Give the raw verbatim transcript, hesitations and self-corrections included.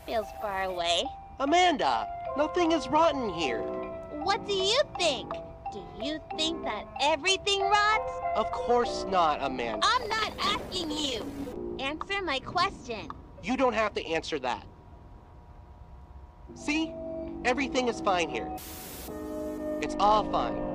feels far away. Amanda, nothing is rotten here. What do you think? Do you think that everything rots? Of course not, Amanda. I'm not asking you. Answer my question. You don't have to answer that. See? Everything is fine here. It's all fine.